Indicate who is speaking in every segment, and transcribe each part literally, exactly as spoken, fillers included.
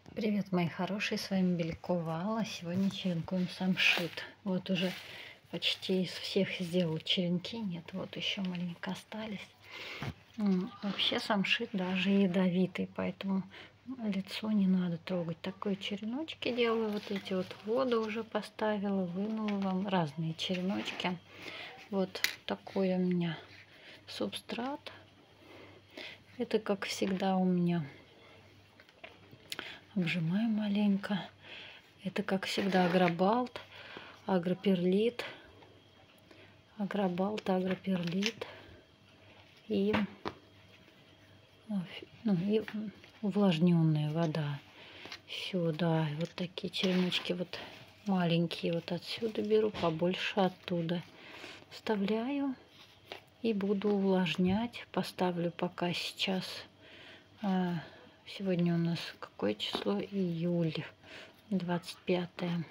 Speaker 1: Привет, мои хорошие, с вами Белькова Алла. Сегодня черенкуем самшит. Вот уже почти из всех сделал черенки. Нет, вот еще маленько остались. М, Вообще самшит даже ядовитый, поэтому лицо не надо трогать. Такой череночки делаю. Вот эти вот в воду уже поставила, вынула вам разные череночки. Вот такой у меня субстрат. Это, как всегда, у меня. Обжимаю маленько. Это, как всегда, агробалт, агроперлит, агробалт, агроперлит и, ну, и увлажненная вода. Сюда вот такие череночки вот маленькие вот отсюда беру, побольше оттуда вставляю и буду увлажнять. Поставлю пока сейчас. Сегодня у нас какое число? Июль, двадцать пятое.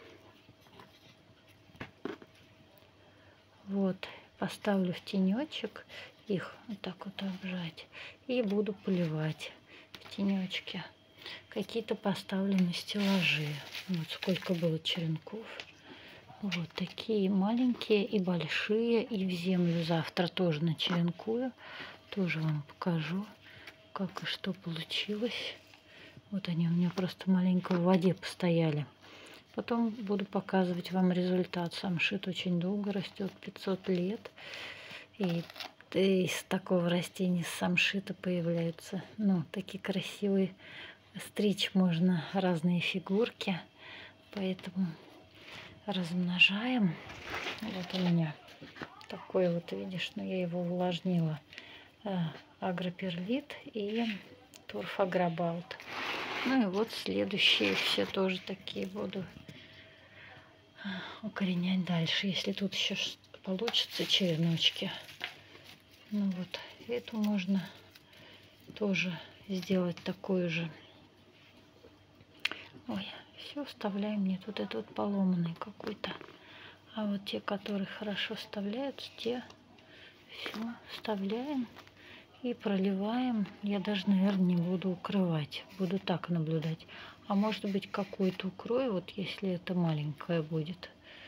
Speaker 1: Вот, поставлю в тенечек их, вот так вот обжать, и буду поливать в тенечке. Какие-то поставлю на стеллажи. Вот сколько было черенков. Вот такие маленькие и большие, и в землю завтра тоже начеренкую. Тоже вам покажу, как и что получилось. Вот они у меня просто маленько в воде постояли. Потом буду показывать вам результат. Самшит очень долго растет, пятьсот лет. И из такого растения, с самшита, появляются, ну, такие красивые. Стричь можно разные фигурки. Поэтому размножаем. Вот у меня такой вот, видишь, но я его увлажнила. Агроперлит и торфагробалт. Ну и вот следующие все тоже такие буду укоренять дальше, если тут еще получится череночки. Ну вот, эту можно тоже сделать такую же. Ой, все вставляем, мне тут этот вот поломанный какой-то. А вот те, которые хорошо вставляются, те все вставляем и проливаем. Я даже, наверное, не буду укрывать, буду так наблюдать. А может быть, какую-то укрою, вот если это маленькая будет,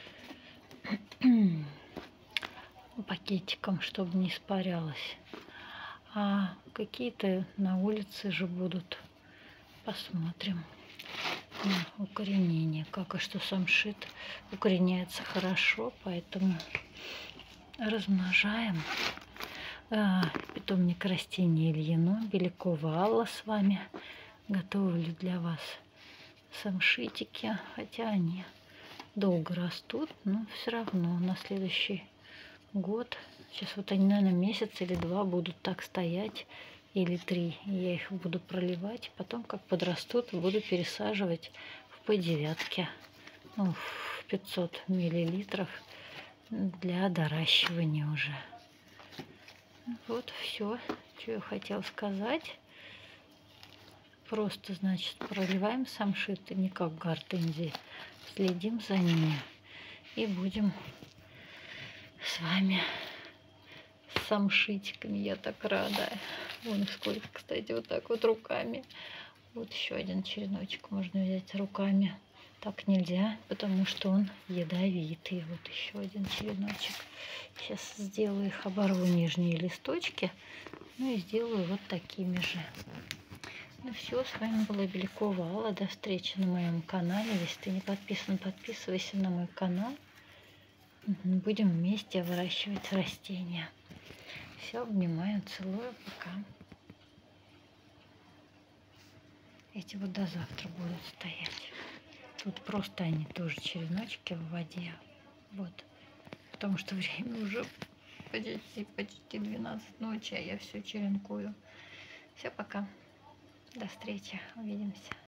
Speaker 1: пакетиком, чтобы не испарялась. А какие-то на улице же будут. Посмотрим на укоренение, как и что самшит укореняется хорошо, поэтому размножаем. А, питомник растений Ильино, Белькова Алла с вами. Готовлю для вас самшитики, хотя они долго растут, но все равно на следующий год. Сейчас вот они, наверное, месяц или два будут так стоять, или три. Я их буду проливать. Потом, как подрастут, буду пересаживать в пэ девять, ну, в пятьсот миллилитров для доращивания уже. Вот все, что я хотела сказать. Просто, значит, проливаем самшиты, не как гортензии. Следим за ними и будем с вами с самшитиками. Я так рада. Вон сколько, кстати, вот так вот руками. Вот еще один череночек можно взять руками. Так нельзя, потому что он ядовитый. Вот еще один череночек. Сейчас сделаю их, оборву нижние листочки. Ну и сделаю вот такими же. Ну все, с вами была Белькова Алла. До встречи на моем канале. Если ты не подписан, подписывайся на мой канал. Будем вместе выращивать растения. Все, обнимаю, целую, пока. Эти вот до завтра будут стоять. Тут просто они тоже череночки в воде. Вот. Потому что время уже почти, почти двенадцать ночи, а я все черенкую. Все, пока. До встречи. Увидимся.